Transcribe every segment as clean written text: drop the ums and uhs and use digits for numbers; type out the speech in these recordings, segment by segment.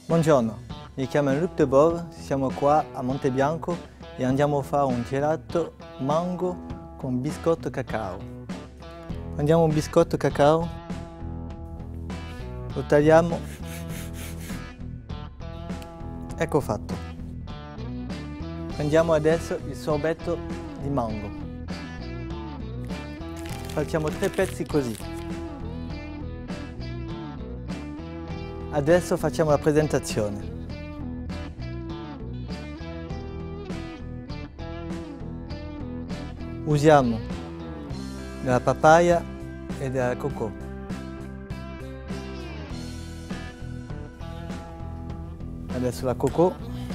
Buongiorno, mi chiamo Luc De Bove, siamo qua a Montebianco e andiamo a fare un gelato mango con biscotto cacao. Prendiamo un biscotto cacao, lo tagliamo, ecco fatto. Prendiamo adesso il sorbetto di mango. Facciamo 3 pezzi così. Adesso facciamo la presentazione. Usiamo della papaya e della cocco. Adesso la cocco.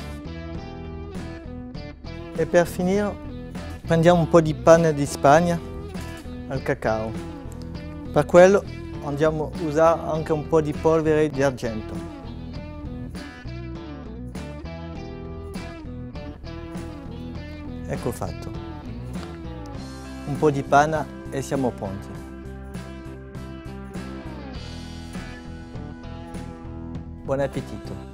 E per finire prendiamo un po' di pane di Spagna al cacao. Per quello andiamo a usare anche un po' di polvere di argento. Ecco fatto. Un po' di panna e siamo pronti. Buon appetito!